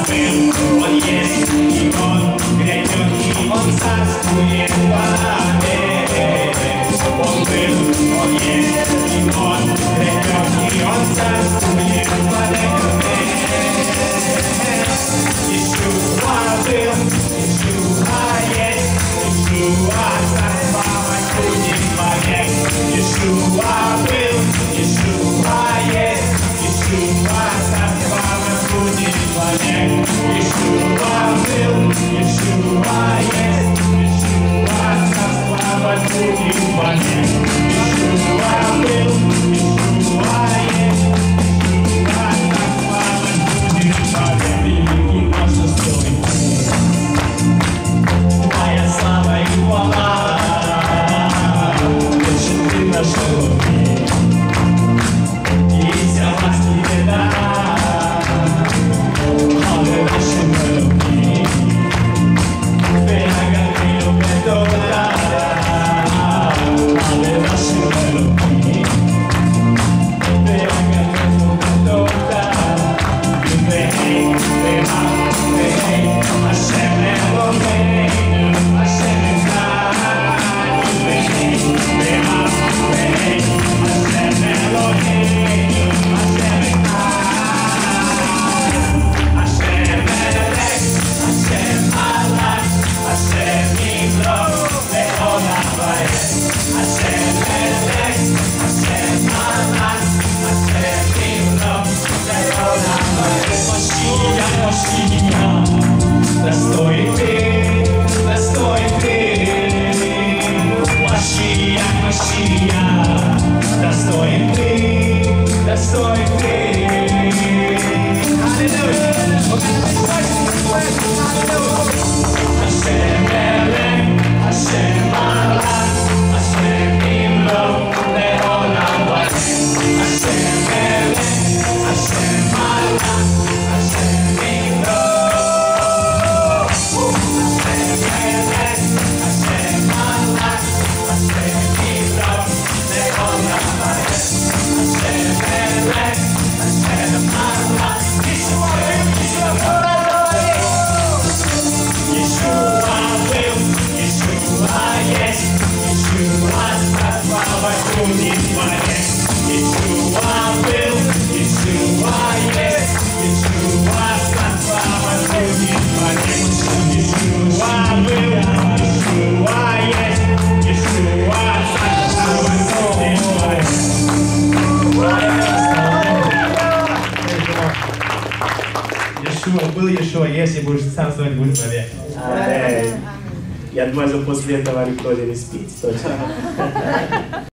был, Он есть, и Он грядет, и Он царствует вовек. Он был, Он есть, и Он грядет, и Он царствует вовек. Иешуа был, Иешуа есть, Иешуа царствовать будет вовек. Иешуа был, Иешуа есть, Иешуа царствовать будет вовек. Иешуа был, Иешуа есть, Иешуа царствовать будет вовек. Иешуа был, Иешуа есть, Иешуа царствовать будет вовек. Великий наш достойный, Твоя слава и хвала, больше Ты нашел мир, и вся власть Тебе дана. Alle наши любви, Ты огонь готова. Alle наши любви, Ты огонь готова. Любви, Ты мам, Ты Ашем Элохейну, Ашем Echad. Любви, Ты мам, Ты Ашем Элохейnu, Ашem Echad. Hashem Melech, Hashem Malach, Hashem Yimloch le'olam va'ed. Hashem Melech, Hashem Malach, Hashem Yimloch le'olam va'ed. Mashiach, Mashiach, достоин Ты, достоин Ты. Mashiach, Mashiach, достоин Ты, достоин Ты. Hallelujah. Hashem Melech, Hashem Malach, Hashem Yimloch le'olam va'ed. Hashem Melech, Hashem Malach, Hashem Yimloch. Hashem Melech, Hashem Malach, Hashem Yimloch le'olam va'ed. Hashem Melech, Hashem Malach. Иешуа был, Иешуа есть, Иешуа царствовать будет вовек. Иешуа был, Иешуа есть, Иешуа царствовать будет вовек. Иешуа был, Иешуа есть, Иешуа царствовать будет вовек. Иешуа был, Иешуа есть, и будешь царствовать будет вовек. Я думаю, что после этого никто не спит. Точно.